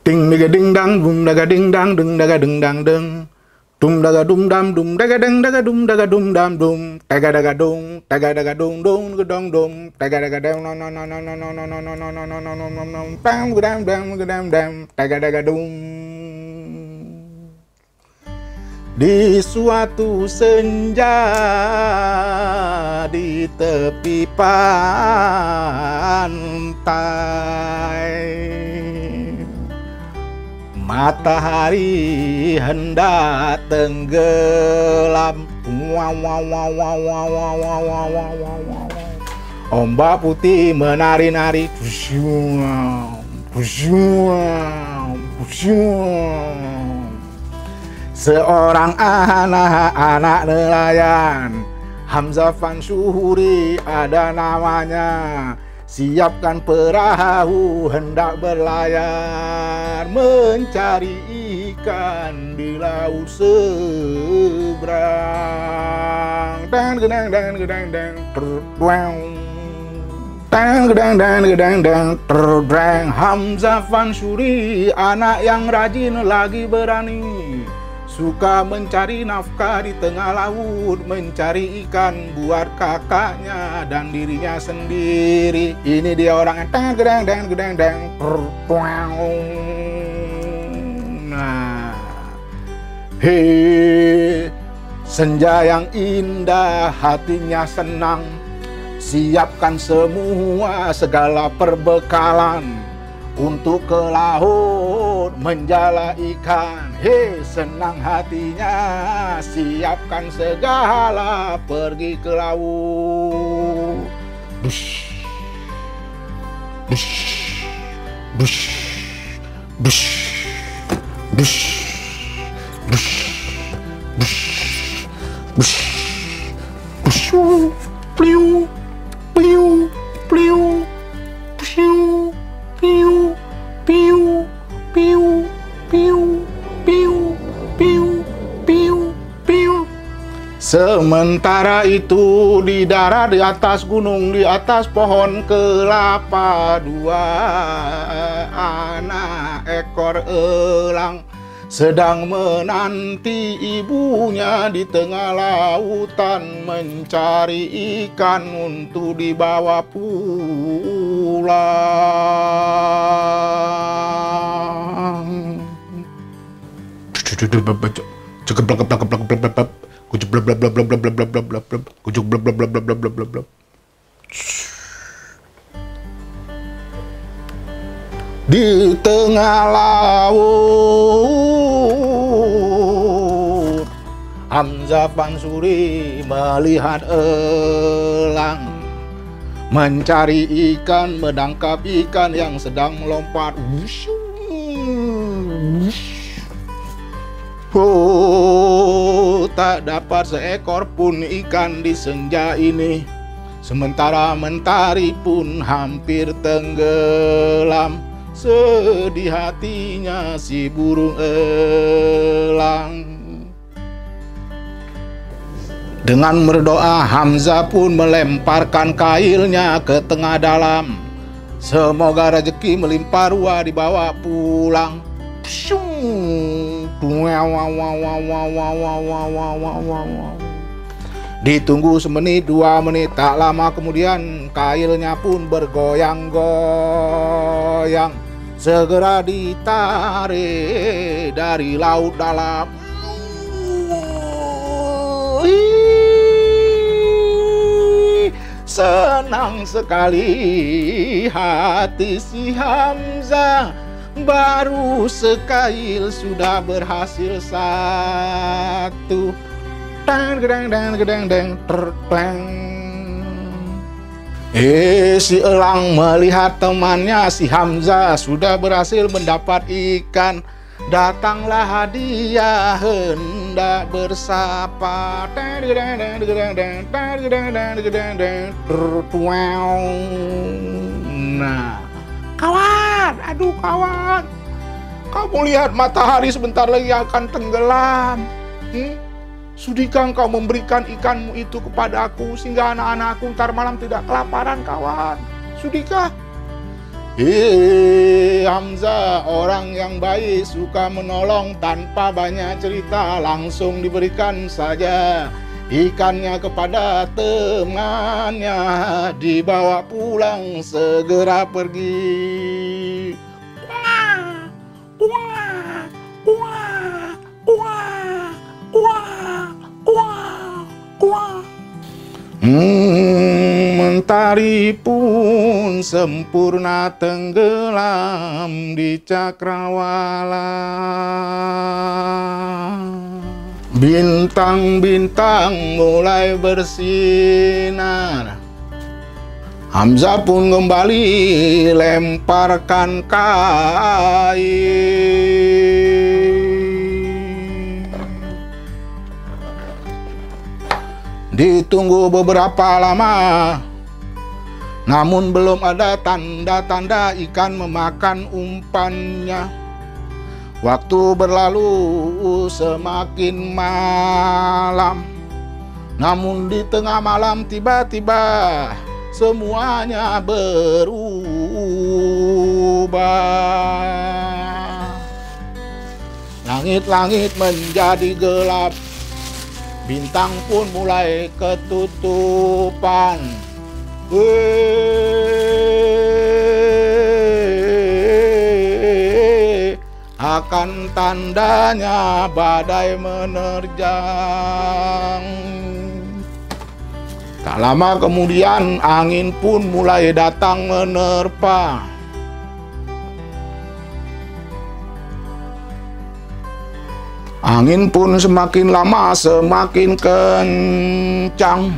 Ding daga ding dang, boom daga ding dang, ding daga ding dang ding. Dum daga dum dam, dum daga ding daga dum daga dum dam dum. Daga daga dung dong gedong dum. Daga daga dong no no no no no no no no no no no no no no no. Dam gedam dam. Daga daga dum. Di suatu senja di tepi pantai, matahari hendak tenggelam. Ombak putih menari-nari. Seorang anak nelayan, Hamzah Fansuri ada namanya. Siapkan perahu hendak berlayar, mencari ikan di laut seberang. Dan gedang terdang. Hamzah Fansuri anak yang rajin lagi berani, suka mencari nafkah di tengah laut, mencari ikan buat kakaknya dan dirinya sendiri. Ini dia orang yang gedang. Nah, hei, senja yang indah, hatinya senang. Siapkan semua segala perbekalan untuk ke laut menjala ikan. Hei, senang hatinya, siapkan segala pergi ke laut. Bush, bush, bush, bush, bush, bush, bush, bush, bush, pliu, pliu, pliu, pliu, piu, piu, piu, piu, piu, piu, piu, piu. Sementara itu di darat, di atas gunung, di atas pohon kelapa, dua anak ekor elang sedang menanti ibunya di tengah lautan, mencari ikan untuk dibawa pulang. Di tengah laut, Hamzah Fansuri melihat elang mencari ikan, menangkap ikan yang sedang melompat. Oh, tak dapat seekor pun ikan di senja ini. Sementara mentari pun hampir tenggelam. Sedih hatinya si burung elang. Dengan berdoa, Hamzah pun melemparkan kailnya ke tengah dalam. Semoga rezeki melimpah ruah dibawa pulang. Ditunggu semenit, 2 menit, tak lama kemudian kailnya pun bergoyang-goyang. Segera ditarik dari laut dalam. Senang sekali hati si Hamzah, baru sekail sudah berhasil satu. Si elang melihat temannya si Hamzah sudah berhasil mendapat ikan. Datanglah hadiah hendak bersapa. Nah, kawan, aduh kawan, kamu lihat matahari sebentar lagi akan tenggelam. Sudikah engkau memberikan ikanmu itu kepada aku sehingga anak-anakku ntar malam tidak kelaparan, kawan? Sudikah? Hamzah orang yang baik, suka menolong tanpa banyak cerita, langsung diberikan saja ikannya kepada temannya, dibawa pulang segera pergi. Mentari pun sempurna tenggelam di cakrawala. Bintang-bintang mulai bersinar. Hamzah pun kembali lemparkan kain. Ditunggu beberapa lama, namun belum ada tanda-tanda ikan memakan umpannya. Waktu berlalu semakin malam, namun di tengah malam tiba-tiba semuanya berubah. Langit-langit menjadi gelap, bintang pun mulai ketutupan. Akan tandanya badai menerjang. Tak lama kemudian angin pun mulai datang menerpa. Angin pun semakin lama semakin kencang.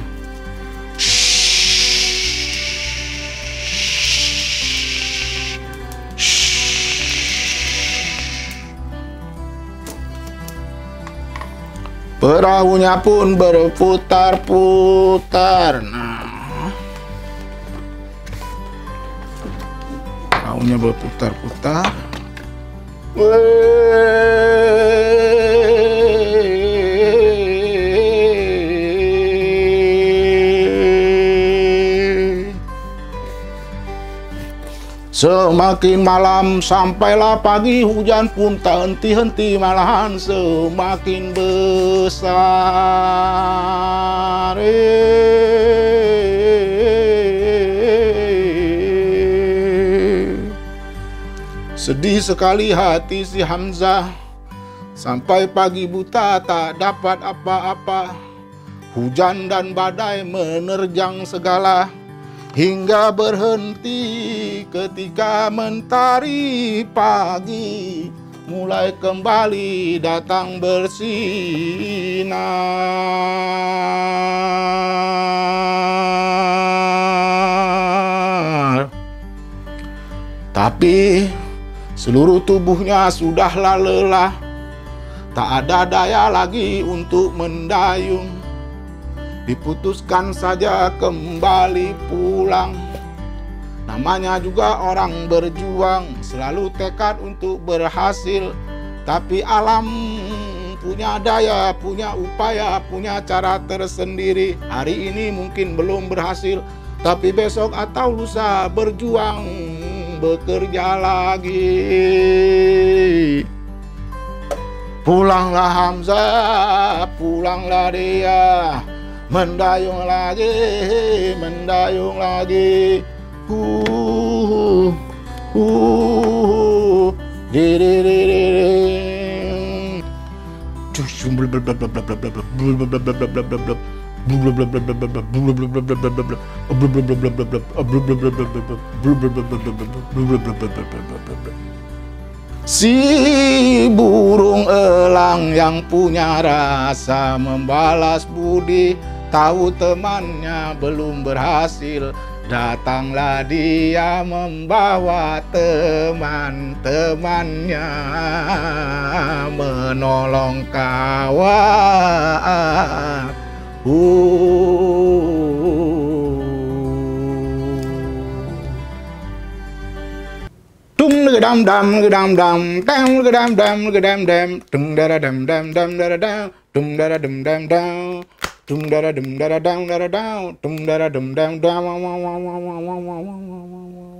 Perahunya pun berputar-putar. Nah, perahunya berputar-putar. Semakin malam sampailah pagi, hujan pun tak henti-henti, malahan semakin besar. Sedih sekali hati si Hamzah, sampai pagi buta tak dapat apa-apa. Hujan dan badai menerjang segala, hingga berhenti ketika mentari pagi mulai kembali datang bersinar. Tapi seluruh tubuhnya sudahlah lelah, tak ada daya lagi untuk mendayung. Diputuskan saja kembali pulang. Namanya juga orang berjuang, selalu tekad untuk berhasil. Tapi alam punya daya, punya upaya, punya cara tersendiri. Hari ini mungkin belum berhasil, tapi besok atau lusa berjuang, bekerja lagi. Pulanglah Hamzah, pulanglah dia, mendayung lagi, mendayung lagi. Si burung elang yang punya rasa membalas budi, tahu temannya belum berhasil, datanglah dia membawa teman-temannya menolong kawan. Tung gedam dam gedam dam dam gedam dam gedam dam tung dara dam dam dam dara dam tung dara dam dam dam tung dara dam dara dam dara dam tung dara dam dam dam.